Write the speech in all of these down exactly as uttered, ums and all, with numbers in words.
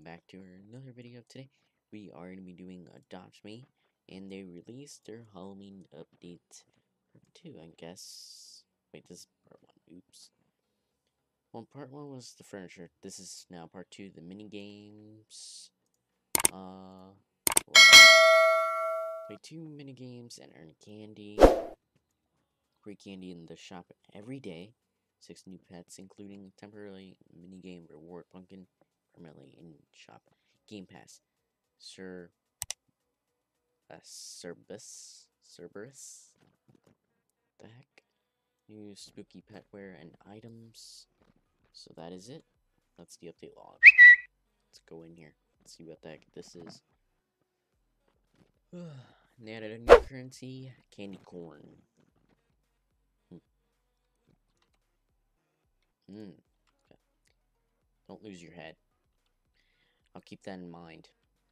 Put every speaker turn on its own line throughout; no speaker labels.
back to another video. Today we are going to be doing Adopt Me, and they released their Halloween update part two, I guess. Wait, this is part one. Oops. Well, part one was the furniture. This is now part two, the mini games. Uh, play two mini games and earn candy. Free candy in the shop every day. Six new pets, including temporarily minigame reward pumpkin, permanently in shop. Game Pass. Sir. Uh, Cerberus. Cerberus? The heck? New spooky petware and items. So that is it. That's the update log. Let's go in here. Let's see what the heck this is. They added a new currency. Candy corn. Hmm. Hmm. Okay. Don't lose your head. I'll keep that in mind.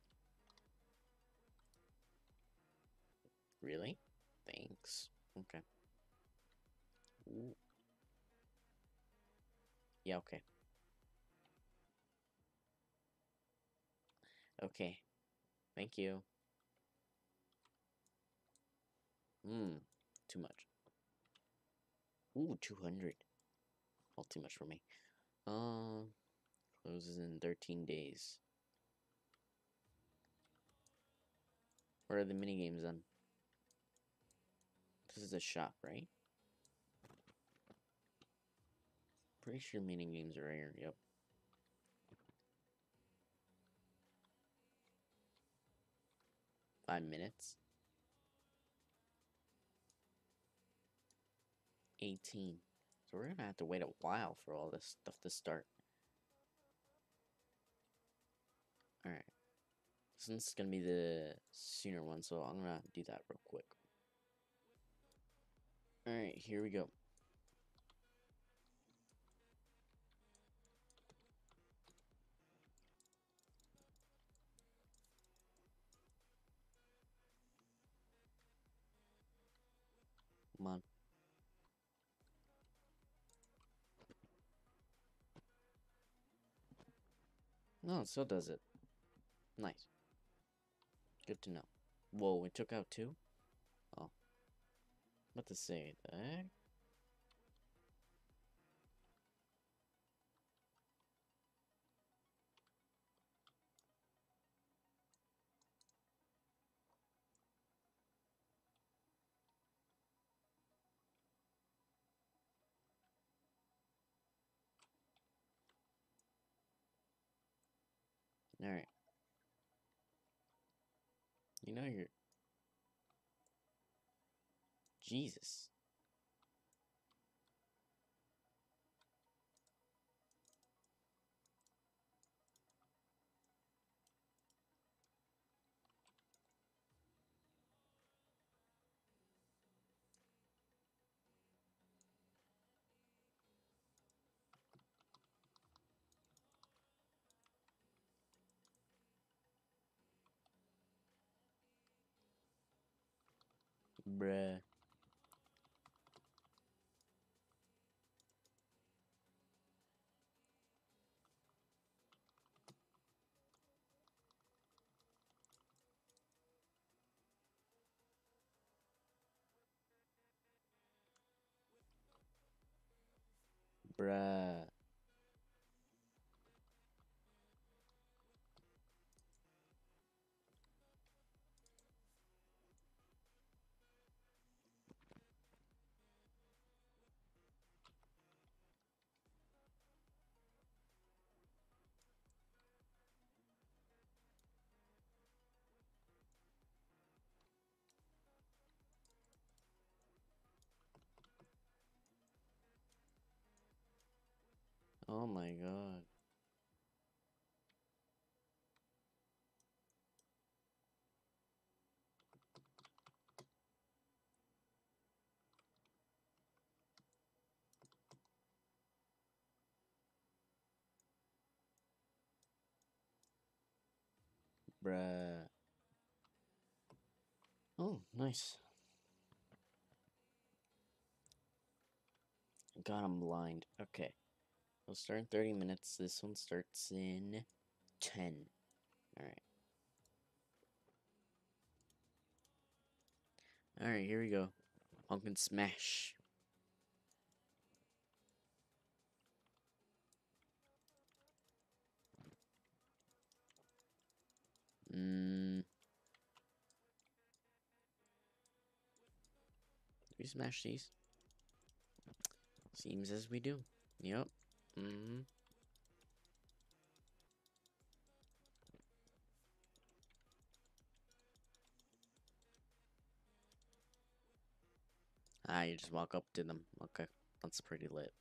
Really? Thanks. Okay. Ooh. Yeah, okay. Okay. Thank you. Hmm. Too much. Ooh, two hundred. All too much for me. Uh, closes in thirteen days. Where are the mini games then? This is a shop, right? Pretty sure mini games are here. Yep. Five minutes. eighteen. So we're gonna have to wait a while for all this stuff to start. Alright. Since it's gonna be the sooner one, so I'm gonna do that real quick. Alright, here we go. Come on. No, it still does it. Nice. Good to know. Whoa, it took out two? Oh. What to say? The heck? Alright. You know you're... Jesus. Bruh. Bruh. Oh my god. Bruh. Oh, nice. God, I'm blind. Okay. We'll start in thirty minutes. This one starts in ten. Alright. Alright, here we go. Pumpkin Smash. Mmm. Do we smash these? Seems as we do. Yep. Mm-hmm. Ah, you just walk up to them. Okay. That's pretty lit.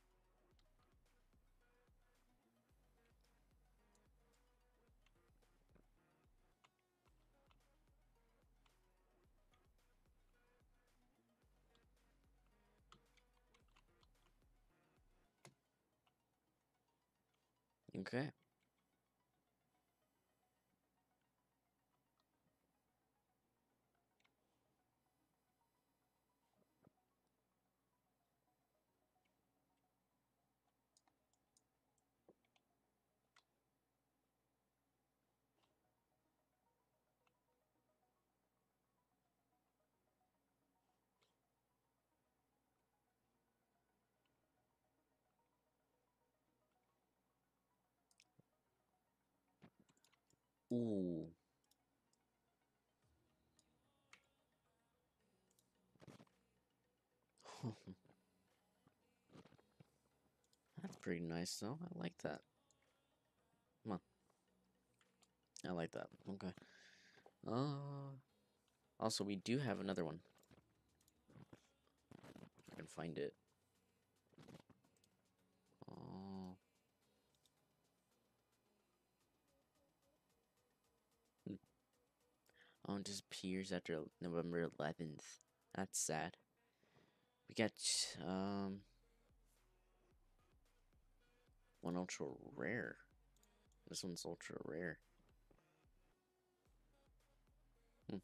Okay. Ooh. That's pretty nice, though. I like that. Come on. I like that. Okay. Uh. Also, we do have another one. I can find it. Oh. Hmm. Oh, it disappears after November eleventh. That's sad. We got, um, one ultra rare. This one's ultra rare. Hmm.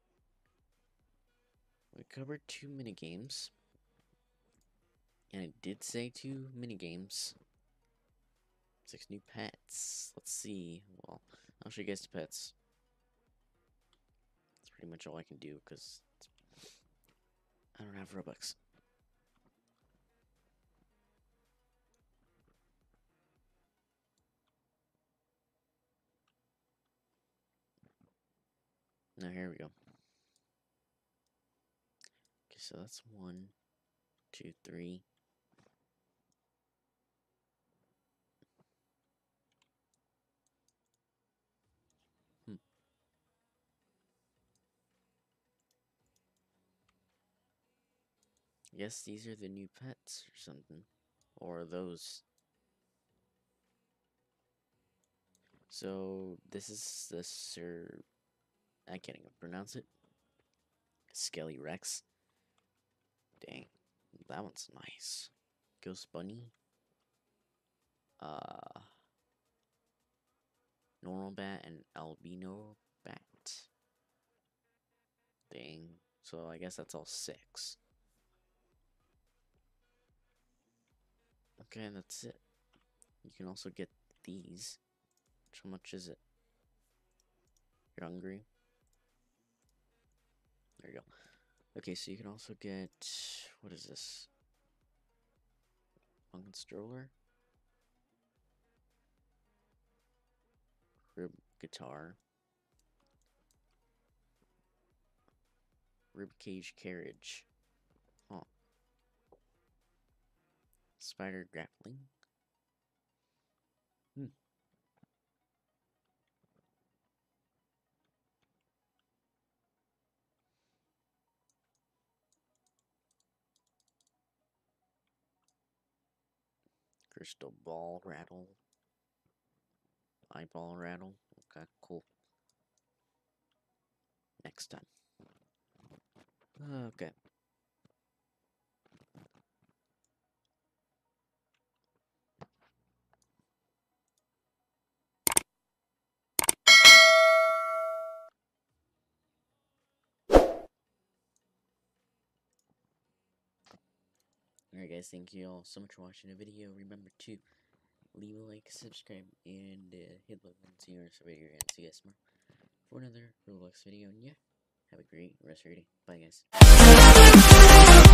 We covered two minigames. And it did say two minigames. Six new pets. Let's see. Well, I'll show you guys the pets. That's pretty much all I can do because I don't have Robux. Now here we go. Okay, so that's one, two, three. Hmm. I guess these are the new pets or something. Or those. So this is the Sir. I can't even pronounce it. Skelly Rex. Dang, that one's nice. Ghost Bunny. Uh, Normal Bat and Albino Bat. Dang. So I guess that's all six. Okay, that's it. You can also get these. How much is it? You're hungry? There you go. Okay, so you can also get, what is this? Pumpkin Stroller? Rib Guitar. Ribcage Carriage. Huh. Spider Grappling. Hmm. Crystal Ball Rattle. Eyeball Rattle. Okay, cool. Next time. Okay. Alright guys, thank you all so much for watching the video. Remember to leave a like, subscribe, and uh, hit the button to your next video, and see you guys tomorrow for another Roblox video. And yeah, have a great rest of your day. Bye, guys.